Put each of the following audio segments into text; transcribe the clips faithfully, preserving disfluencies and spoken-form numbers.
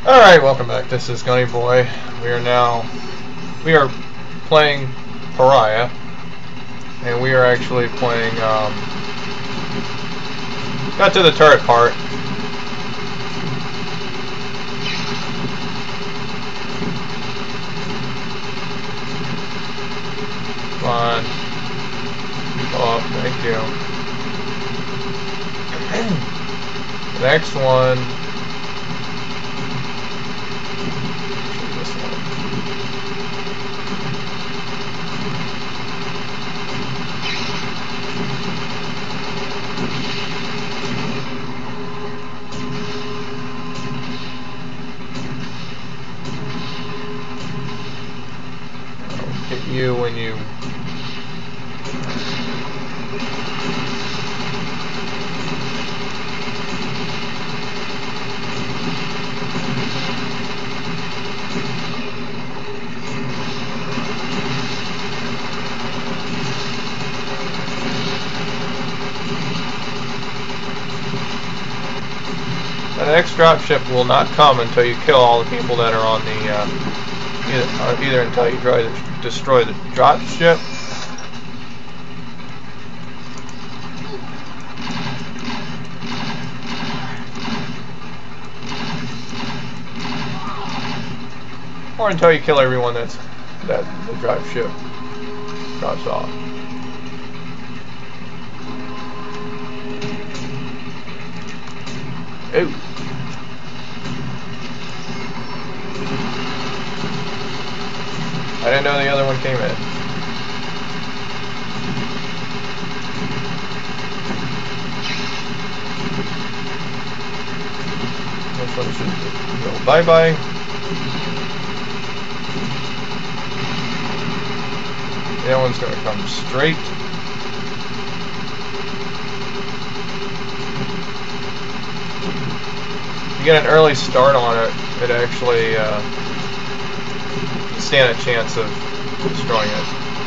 Alright, welcome back. This is Gunny Boy. We are now we are playing Pariah, and we are actually playing um got to the turret part. Come on. Oh, thank you. The next one. This one. I'll hit you when you. The next dropship will not come until you kill all the people that are on the, uh, either, either until you try to destroy the dropship, or until you kill everyone that's, that the dropship drops off. Ooh. I didn't know the other one came in. This one should go bye-bye. The other one's going to come straight. You get an early start on it, it actually uh, you stand a chance of destroying it.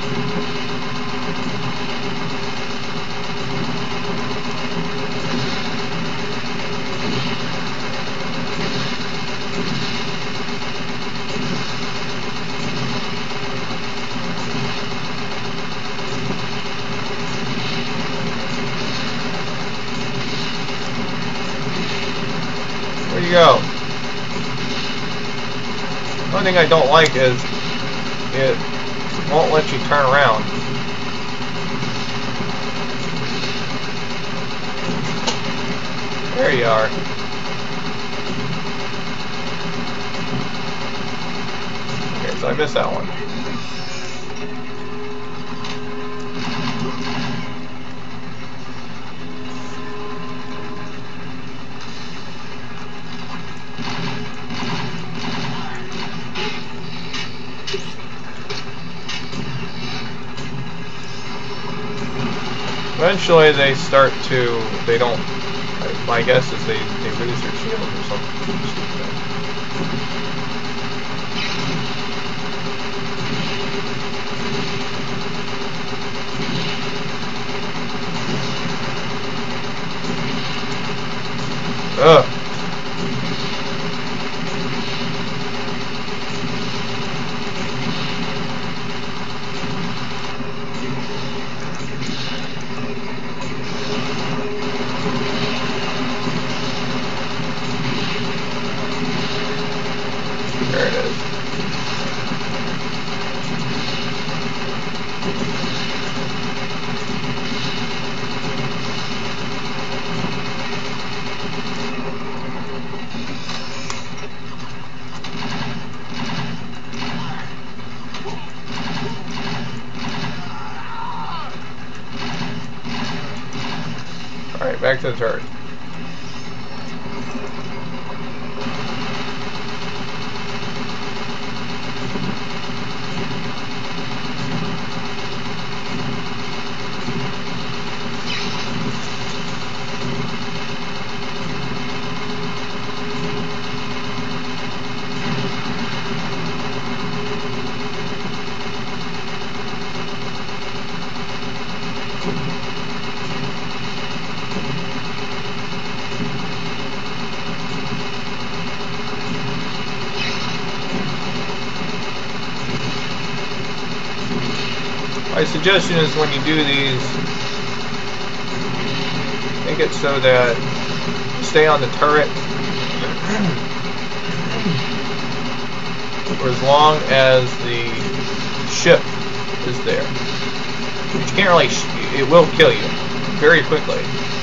Where you go? One thing I don't like is it won't let you turn around. There you are. Okay, so I missed that one. Eventually they start to, they don't, my guess is they, they lose their shield or something stupid. Ugh. There it is. Alright, back to the turret. My suggestion is when you do these, make it so that you stay on the turret for as long as the ship is there. But you can't really, sh it will kill you very quickly.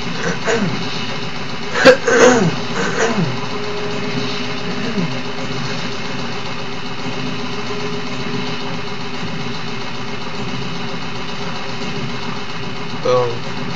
Boom.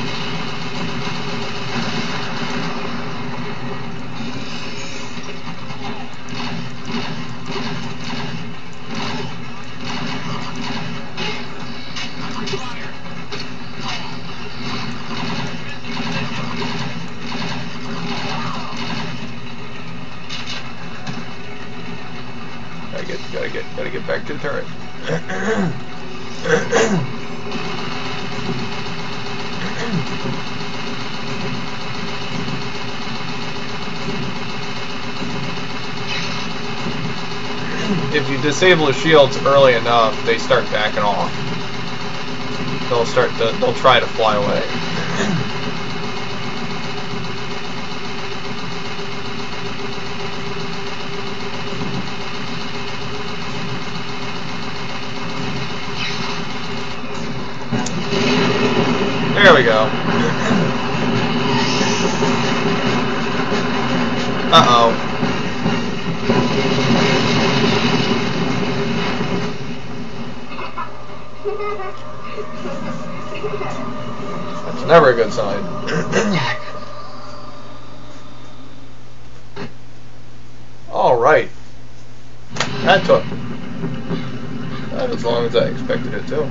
Gotta get, gotta get, gotta get back to the turret. If you disable the shields early enough, they start backing off. They'll start to, they'll try to fly away. There we go. Uh-oh. That's never a good sign. All right. That took not as long as I expected it to.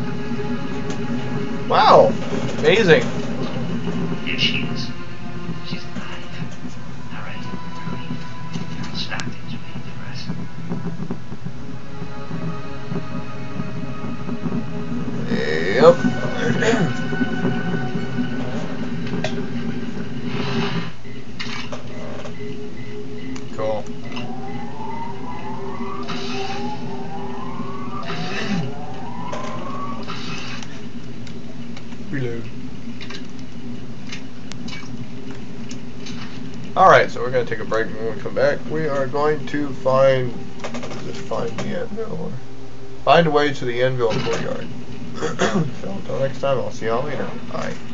Wow. Amazing. Here she is. She's alive. All right. Stop it. Yep. Cool. Reload. Alright, so we're going to take a break, and when we come back, we are going to find, what is it, find the anvil, or find a way to the anvil courtyard. So until next time, I'll see y'all later. Bye.